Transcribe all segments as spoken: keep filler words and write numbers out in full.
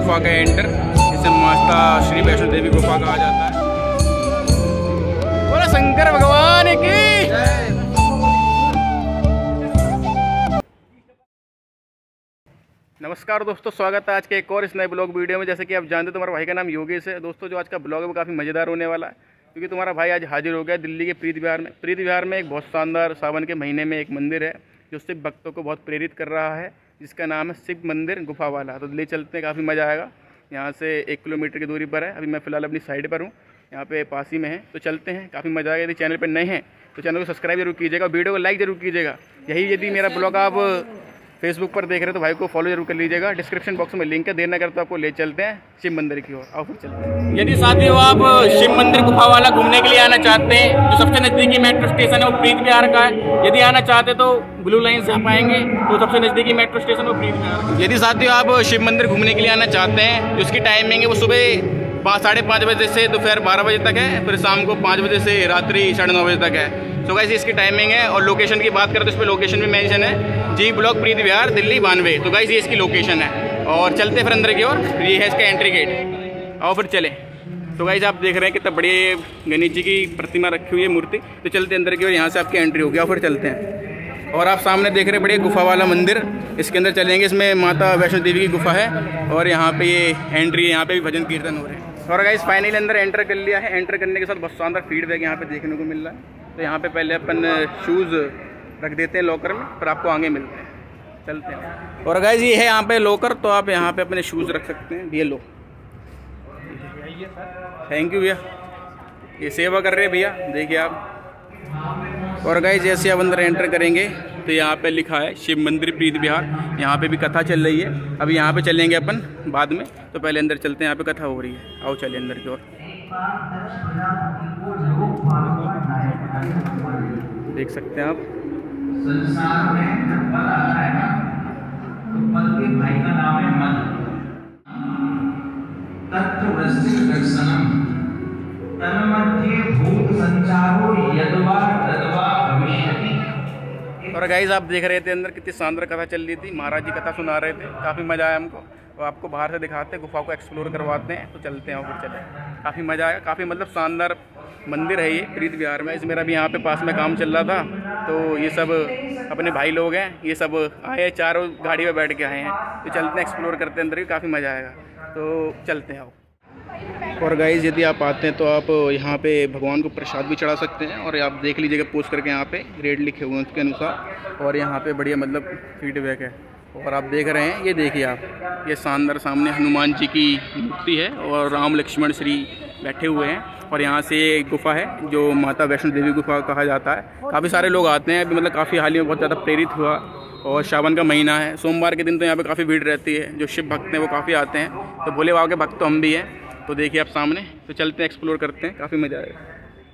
गुफा का एंटर, इसे माता श्री वैष्णो देवी गुफा कहा जाता है। बोला शंकर भगवान की। नमस्कार दोस्तों, स्वागत है आज के एक और इस नए ब्लॉग वीडियो में। जैसे कि आप जानते हो तुम्हारे भाई का नाम योगेश है। दोस्तों जो आज का ब्लॉग है वो काफ़ी मज़ेदार होने वाला है, क्योंकि तुम्हारा भाई आज हाजिर हो गया दिल्ली के प्रीत विहार में। प्रीत विहार में एक बहुत शानदार सावन के महीने में एक मंदिर है जो शिव भक्तों को बहुत प्रेरित कर रहा है, जिसका नाम है शिव मंदिर गुफा वाला। तो ले चलते हैं, काफ़ी मज़ा आएगा। यहाँ से एक किलोमीटर की दूरी पर है। अभी मैं फ़िलहाल अपनी साइड पर हूँ, यहाँ पे पास ही में है। तो चलते हैं, काफ़ी मज़ा आएगा। यदि चैनल पर नए हैं तो चैनल को सब्सक्राइब जरूर कीजिएगा, वीडियो को लाइक जरूर कीजिएगा। यही यदि मेरा ब्लॉग आप फेसबुक पर देख रहे हैं तो भाई को फॉलो जरूर कर लीजिएगा। डिस्क्रिप्शन बॉक्स में लिंक है, देर ना करते आपको ले चलते हैं शिव मंदिर की ओर। आओ फिर चलते हैं। यदि साथियों आप शिव मंदिर गुफा वाला घूमने के लिए आना चाहते हैं, जो सबसे नज़दीकी मेट्रो स्टेशन है वो प्रीत विहार का है। यदि आना चाहते तो ब्लू लाइन से आप आएंगे तो सबसे नज़दीकी मेट्रो स्टेशन वो प्रीत विहार। यदि साथियों आप शिव मंदिर घूमने के लिए आना चाहते हैं, तो उसकी टाइमिंग है वो सुबह पाँच साढ़े पाँच बजे से दोपहर बारह बजे तक है, फिर शाम को पाँच बजे से रात्रि साढ़े नौ बजे तक है। तो गाइस इसकी टाइमिंग है। और लोकेशन की बात करें तो इस पर लोकेशन भी मेंशन है, जी ब्लॉक प्रीत विहार दिल्ली बानवे। तो गाइस ये इसकी लोकेशन है। और चलते फिर अंदर की ओर, ये है इसका एंट्री गेट। आओ फिर चले। तो गाइस आप देख रहे हैं कितना बड़ी गणेश जी की प्रतिमा रखी हुई है, मूर्ति। तो चलते अंदर की ओर, यहाँ से आपकी एंट्री होगी। आओ फिर चलते हैं। और आप सामने देख रहे हैं बड़े गुफा वाला मंदिर, इसके अंदर चलेंगे। इसमें माता वैष्णो देवी की गुफा है और यहाँ पे ये एंट्री है। यहाँ पे भी भजन कीर्तन हो रहे हैं। और गाइस फाइनली अंदर एंटर कर लिया है। एंटर करने के साथ बहुत शानदार फीडबैक यहाँ पे देखने को मिल रहा है। तो यहाँ पे पहले अपन शूज़ रख देते हैं लॉकर में, फिर आपको आगे मिलते हैं। चलते हैं। और गाइस ये है यहाँ पे लॉकर, तो आप यहाँ पे अपने शूज़ रख सकते हैं। ये लो, थैंक यू भैया, ये सेवा कर रहे हैं भैया, देखिए आप। और गाइस जैसे आप अंदर एंटर करेंगे तो यहाँ पे लिखा है शिव मंदिर प्रीत विहार। यहाँ पे भी कथा चल रही है। अभी यहाँ पे चलेंगे अपन बाद में, तो पहले अंदर चलते हैं, यहाँ पे कथा हो रही है। आओ चलिए अंदर की ओर। देख सकते हैं आप। संसार में जब पल आता है ना, तो पल के भाई का नाम है मन। तत्व वृष्टि दर्शनम तन्मध्ये भूत संचारो यद्वा तद्वा भविष्यति। और गाइस आप देख रहे थे अंदर कितनी शानदार कथा चल रही थी। महाराज जी कथा सुना रहे थे, काफ़ी मज़ा आया हमको। तो आपको बाहर से दिखाते हैं, गुफा को एक्सप्लोर करवाते हैं। तो चलते हैं और फिर चले, काफ़ी मज़ा आया। काफ़ी मतलब शानदार मंदिर है ये प्रीत विहार में। इस मेरा भी यहाँ पे पास में काम चल रहा था, तो ये सब अपने भाई लोग हैं, ये सब आए हैं, चारों गाड़ी में बैठ के आए हैं। तो चलते हैं, एक्सप्लोर करते हैं अंदर भी, काफ़ी मज़ा आएगा। तो चलते हैं। और गाइस यदि आप आते हैं तो आप यहाँ पे भगवान को प्रसाद भी चढ़ा सकते हैं। और आप देख लीजिएगा पोस्ट करके, यहाँ पे रेट लिखे हुए हैं उसके अनुसार। और यहाँ पे बढ़िया मतलब फीडबैक है। और आप देख रहे हैं, ये देखिए आप, ये शानदार सामने हनुमान जी की मूर्ति है और राम लक्ष्मण श्री बैठे हुए हैं। और यहाँ से गुफा है जो माता वैष्णो देवी गुफा कहा जाता है। काफ़ी सारे लोग आते हैं अभी, मतलब काफ़ी हाल ही में बहुत ज़्यादा प्रेरित हुआ। और सावन का महीना है, सोमवार के दिन तो यहाँ पे काफ़ी भीड़ रहती है। जो शिव भक्त हैं वो काफ़ी आते हैं, तो भोले बाबा के भक्त तो हम भी हैं। तो देखिए आप सामने। तो चलते हैं, एक्सप्लोर करते हैं, काफ़ी मज़ा आएगा।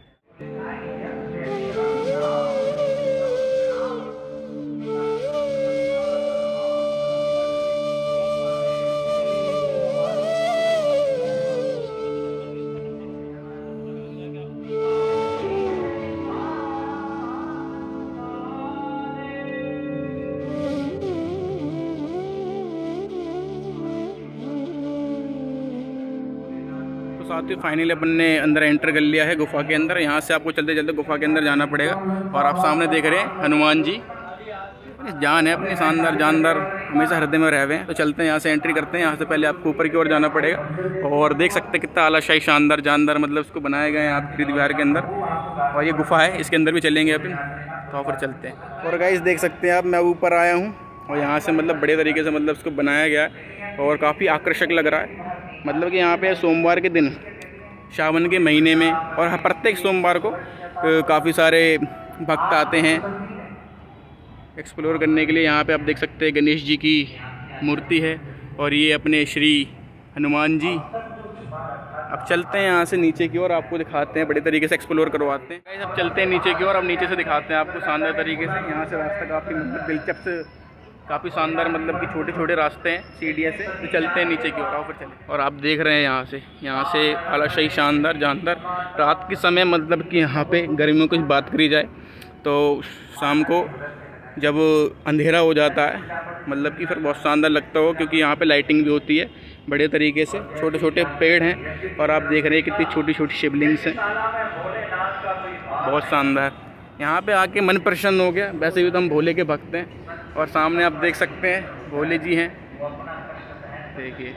साथियों फाइनली अपन ने अंदर एंटर कर लिया है गुफा के अंदर। यहाँ से आपको चलते चलते गुफा के अंदर जाना पड़ेगा। और आप सामने देख रहे हैं हनुमान जी, जान है अपनी शानदार, जानदार हमेशा हृदय में रह हुए हैं। तो चलते हैं, यहाँ से एंट्री करते हैं। यहाँ से पहले आपको ऊपर की ओर जाना पड़ेगा। और देख सकते हैं कितना आलाशाही शानदार जानदार मतलब उसको बनाए गए हैं आप प्रीत विहार के अंदर। और ये गुफा है, इसके अंदर भी चलेंगे अपन। तो फिर चलते हैं। और गाइस देख सकते हैं आप, मैं ऊपर आया हूँ और यहाँ से मतलब बड़े तरीके से मतलब उसको बनाया गया है और काफ़ी आकर्षक लग रहा है। मतलब कि यहाँ पे सोमवार के दिन सावन के महीने में और प्रत्येक सोमवार को काफ़ी सारे भक्त आते हैं एक्सप्लोर करने के लिए। यहाँ पे आप देख सकते हैं गणेश जी की मूर्ति है और ये अपने श्री हनुमान जी। अब चलते हैं यहाँ से नीचे की ओर, आपको दिखाते हैं, बड़े तरीके से एक्सप्लोर करवाते हैं। अब चलते हैं नीचे की ओर। अब नीचे से दिखाते हैं आपको शानदार तरीके से। यहाँ से रास्ता काफ़ी मतलब दिलचस्प, काफ़ी शानदार, मतलब कि छोटे छोटे रास्ते हैं सीढ़ियों से। तो चलते हैं नीचे की ओर, आओ फिर चले। और आप देख रहे हैं यहाँ से यहाँ से आलाशाही शानदार जानदार रात के समय, मतलब कि यहाँ पे गर्मियों की बात करी जाए तो शाम को जब अंधेरा हो जाता है, मतलब कि फिर बहुत शानदार लगता हो, क्योंकि यहाँ पे लाइटिंग भी होती है। बड़े तरीके से, छोटे छोटे पेड़ हैं और आप देख रहे हैं कितनी छोटी छोटी शिवलिंग्स हैं, बहुत शानदार। यहाँ पे आके मन प्रसन्न हो गया। वैसे भी तो हम भोले के भक्त हैं और सामने आप देख सकते हैं भोले जी हैं, देखिए,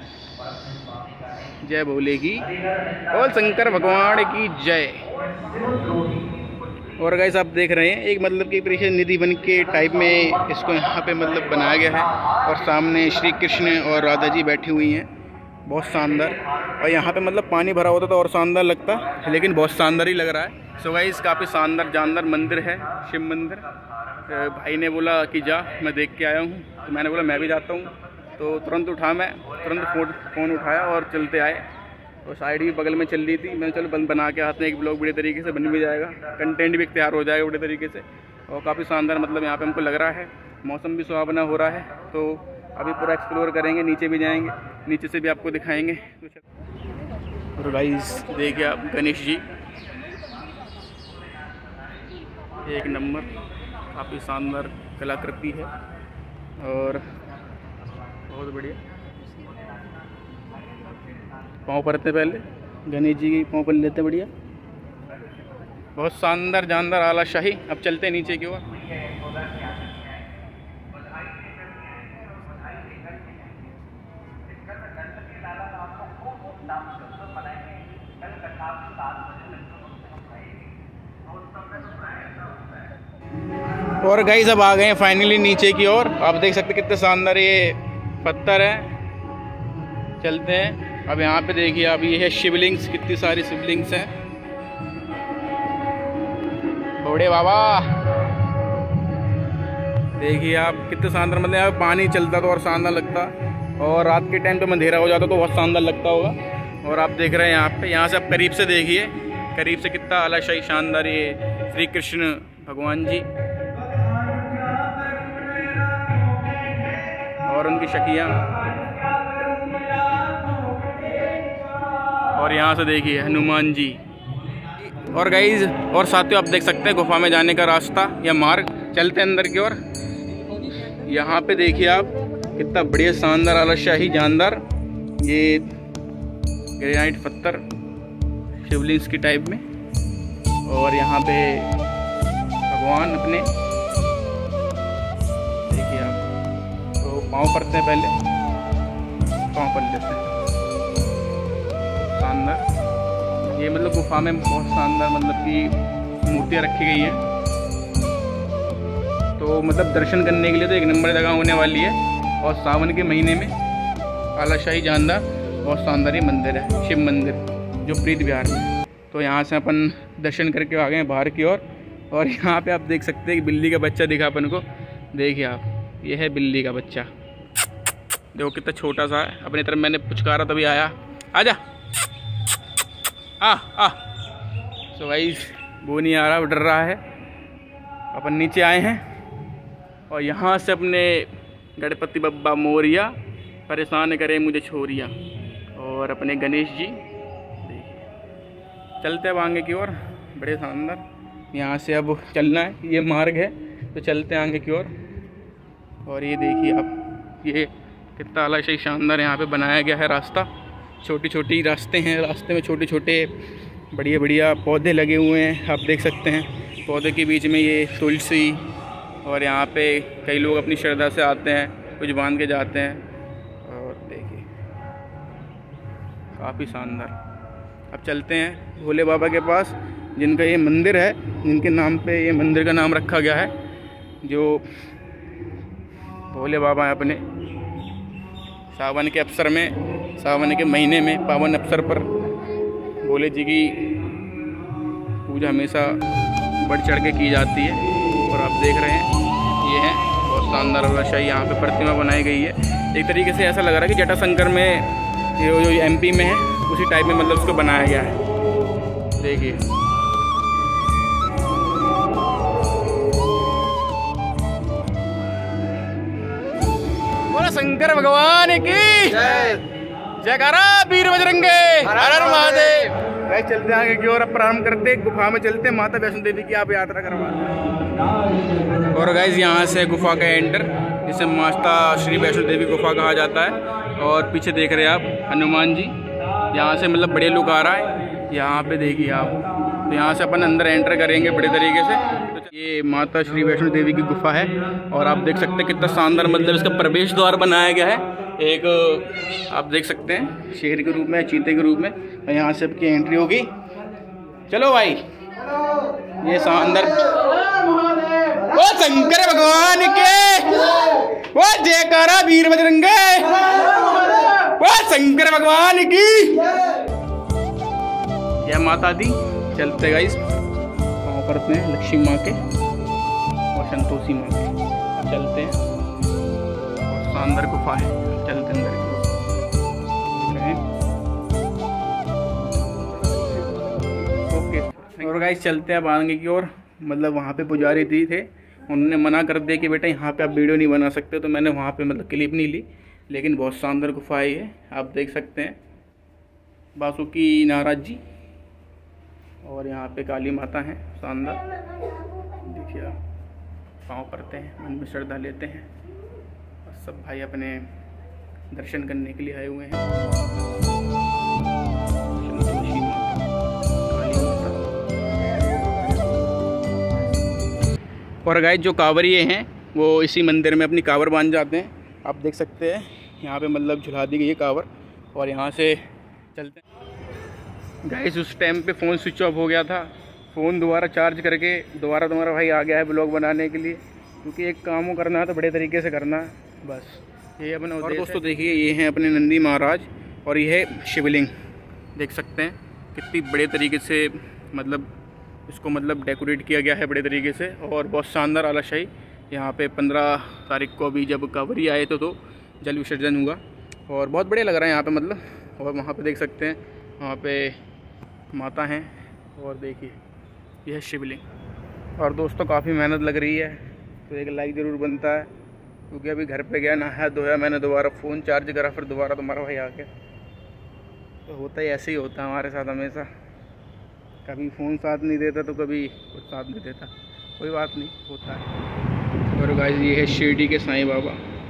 जय भोले की और शंकर भगवान की जय। और गाइस आप देख रहे हैं एक मतलब कि पीछे निधि वन के टाइप में इसको यहाँ पे मतलब बनाया गया है और सामने श्री कृष्ण और राधा जी बैठी हुई हैं, बहुत शानदार। और यहाँ पे मतलब पानी भरा होता तो और शानदार लगता, लेकिन बहुत शानदार ही लग रहा है। सो गाइस काफ़ी शानदार जानदार मंदिर है, शिव मंदिर। भाई ने बोला कि जा, मैं देख के आया हूँ, तो मैंने बोला मैं भी जाता हूँ। तो तुरंत उठा, मैं तुरंत फोन फ़ोन उठाया और चलते आए। और साइड भी बगल में चल रही थी, मैंने चलो बंद बना के आते हैं, एक ब्लॉग बड़े तरीके से बन भी जाएगा, कंटेंट भी तैयार हो जाएगा बड़े तरीके से। और काफ़ी शानदार मतलब यहाँ पे हमको लग रहा है, मौसम भी सुहावना हो रहा है। तो अभी पूरा एक्सप्लोर करेंगे, नीचे भी जाएंगे, नीचे से भी आपको दिखाएंगे। और गाइस देखिए आप गणेश जी, एक नंबर, काफ़ी शानदार कलाकृति है और बहुत बढ़िया। पाँव पड़ते पहले गणेश जी की पाँव पर लेते, बढ़िया, बहुत शानदार जानदार आला शाही। अब चलते नीचे की ओर। और गाइस अब आ गए हैं फाइनली नीचे की ओर। आप देख सकते हैं कितने शानदार ये पत्थर है। चलते हैं अब। यहाँ पे देखिए आप, ये है शिवलिंग्स, कितनी सारी शिवलिंग्स हैं। भोले बाबा देखिए आप, कितने शानदार, मतलब यहाँ पानी चलता तो और शानदार लगता, और रात के टाइम पे अंधेरा हो जाता तो बहुत शानदार लगता होगा। और आप देख रहे हैं यहाँ पे, यहाँ से आप करीब से देखिए, करीब से कितना आलाशाही शानदार ये श्री कृष्ण भगवान जी और उनकी शकियाँ। और यहाँ से देखिए हनुमान जी। और गाइज और साथियों आप देख सकते हैं गुफा में जाने का रास्ता या मार्ग। चलते हैं अंदर की ओर। यहाँ पे देखिए आप कितना बढ़िया शानदार आलाशाही जानदार ये ग्रेनाइट पत्थर शिवलिंग्स की टाइप में। और यहाँ पे भगवान अपने देखिए आप, तो पाँव पड़ते हैं पहले, पाँव पड़ लेते हैं, शानदार। ये मतलब गुफा में बहुत शानदार मतलब कि मूर्तियाँ रखी गई हैं, तो मतलब दर्शन करने के लिए तो एक नंबर जगह होने वाली है। और सावन के महीने में आलाशाही जानदार बहुत शानदार ये मंदिर है, शिव मंदिर जो प्रीत विहार में। तो यहाँ से अपन दर्शन करके आ गए हैं बाहर की ओर। और, और यहाँ पे आप देख सकते हैं कि बिल्ली का बच्चा दिखा अपन को, देखिए आप, ये है बिल्ली का बच्चा, देखो कितना छोटा सा है। अपनी तरफ मैंने पुचकारा तभी आया, आजा आ आ। सो गाइस वो नहीं आ रहा, वो डर रहा है। अपन नीचे आए हैं और यहाँ से अपने गणपति बप्पा मोरिया, परेशान करे मुझे छोरिया, और अपने गणेश जी देखिए। चलते हैं आगे की ओर, बड़े शानदार। यहाँ से अब चलना है, ये मार्ग है, तो चलते हैं आगे की ओर। और, और ये देखिए आप, ये कितना आलाशाही शानदार यहाँ पे बनाया गया है रास्ता। छोटी छोटी रास्ते हैं, रास्ते में छोटे छोटे बढ़िया बढ़िया पौधे लगे हुए हैं, आप देख सकते हैं। पौधे के बीच में ये तुलसी, और यहाँ पे कई लोग अपनी श्रद्धा से आते हैं, कुछ बांध के जाते हैं। और देखिए काफ़ी शानदार। अब चलते हैं भोले बाबा के पास, जिनका ये मंदिर है, जिनके नाम पे ये मंदिर का नाम रखा गया है, जो भोले बाबा हैं। अपने सावन के अवसर में, सावन के महीने में पावन अवसर पर भोले जी की पूजा हमेशा बढ़ चढ़ के की जाती है। और आप देख रहे हैं ये है बहुत शानदार आलाशाही यहाँ पे प्रतिमा बनाई गई है। एक तरीके से ऐसा लग रहा है कि जटाशंकर में जो जो एमपी में है उसी टाइप में मतलब उसको बनाया गया है, देखिए। बोला शंकर भगवान की जय, जयकारा वीर बजरंगे, हर हर महादेव। गाइस चलते हैं आगे की ओर, अब प्रारंभ करते हैं, गुफा में चलते हैं, माता वैष्णो देवी की आप यात्रा करवा। और गाइस यहाँ से गुफा का एंटर जिसे माता श्री वैष्णो देवी गुफा कहा जाता है। और पीछे देख रहे हैं आप हनुमान जी, यहाँ से मतलब बड़े लोग आ रहा है। यहाँ पे देखिए आप, तो यहाँ से अपन अंदर एंटर करेंगे बड़े तरीके से। तो ये माता श्री वैष्णो देवी की गुफा है और आप देख सकते हैं कितना शानदार मतलब इसका प्रवेश द्वार बनाया गया है। एक आप देख सकते हैं शेर के रूप में, चीते के रूप में। और यहाँ से आपकी एंट्री होगी। चलो भाई, ये अंदर ओ शंकर भगवान के, ओ जयकारा वीर बजरंगे, ओ शंकर भगवान की जय माता दी। चलते गाइस, वहाँ पर अपने लक्ष्मी माँ के और संतोषी माँ के चलते हैं। और शानदार गुफा है, चलते अंदर ओके। और गाइस चलते हैं अब आगे की ओर। मतलब वहाँ पे पुजारी दी थे, उन्होंने मना कर दिया कि बेटा यहाँ पे आप वीडियो नहीं बना सकते, तो मैंने वहाँ पे मतलब क्लिप नहीं ली। लेकिन बहुत शानदार गुफा है, आप देख सकते हैं। बासुकी नाराज जी और यहाँ पे काली माता हैं शानदार, देखिए आप। पाँव पड़ते हैं, मन में श्रद्धा लेते हैं और सब भाई अपने दर्शन करने के लिए आए हुए हैं। संतोषी माता, काली माता। और गाइस जो कांवरिये हैं वो इसी मंदिर में अपनी कांवर बांध जाते हैं। आप देख सकते हैं यहाँ पे मतलब झुला दी गई है कांवर। और यहाँ से चलते हैं गाइस। उस टाइम पे फ़ोन स्विच ऑफ हो गया था, फ़ोन दोबारा चार्ज करके दोबारा तुम्हारा भाई आ गया है ब्लॉग बनाने के लिए, क्योंकि एक काम करना है तो बड़े तरीके से करना है, बस ये अपना। और दोस्तों देखिए, ये हैं अपने नंदी महाराज और ये है शिवलिंग, देख सकते हैं कितनी बड़े तरीके से मतलब इसको मतलब डेकोरेट किया गया है बड़े तरीके से। और बहुत शानदार आलाशाही। यहाँ पे पंद्रह तारीख को अभी जब कांवरी आए तो, तो जल विसर्जन हुआ और बहुत बढ़िया लग रहा है यहाँ पे मतलब। और वहाँ पे देख सकते हैं, वहाँ पे माता हैं और देखिए यह है शिवलिंग। और दोस्तों काफ़ी मेहनत लग रही है, तो एक लाइक ज़रूर बनता है, क्योंकि अभी घर पे गया, नहाया धोया, मैंने दोबारा फ़ोन चार्ज करा, फिर दोबारा तुम्हारा भाई आ गया। तो होता ही ऐसे ही होता है हमारे साथ हमेशा, कभी फ़ोन साथ नहीं देता तो कभी कुछ साथ नहीं देता, कोई बात नहीं, होता है। और गाइस ये है शिरडी के साईं बाबा।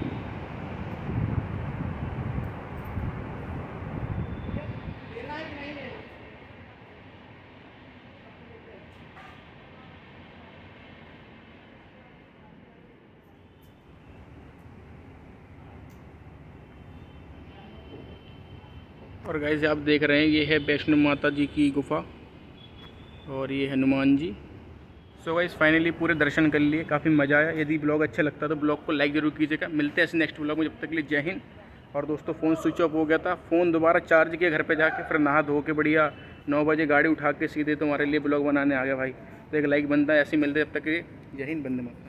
और गाइस आप देख रहे हैं, ये है वैष्णो माता जी की गुफा और ये Hanuman ji. So guys finally पूरे दर्शन कर लिए, काफ़ी मज़ा आया। यदि ब्लॉग अच्छा लगता तो ब्लॉग को लाइक ज़रूर कीजिएगा। मिलते हैं ऐसे नेक्स्ट ब्लॉग में, जब तक के लिए जय हिंद। और दोस्तों फ़ोन स्विच ऑफ हो गया था, फ़ोन दोबारा चार्ज किया घर पे जाके, फिर नहा धो के बढ़िया नौ बजे गाड़ी उठा के सीधे तुम्हारे लिए ब्लॉग बनाने आ गया भाई। तो एक लाइक बनता है, ऐसे मिलते हैं, जब तक के लिए जय हिंद, वंदे मातरम।